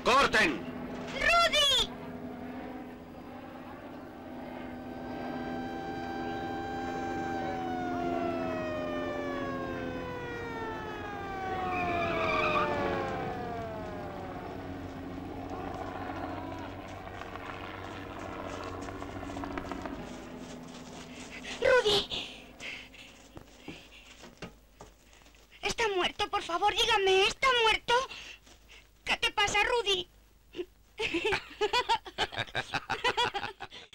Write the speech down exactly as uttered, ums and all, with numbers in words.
¡Corten! ¡Rudy! ¡Rudy! Está muerto, por favor, dígame, ¿está muerto? ¿Qué te pasa, Rudy?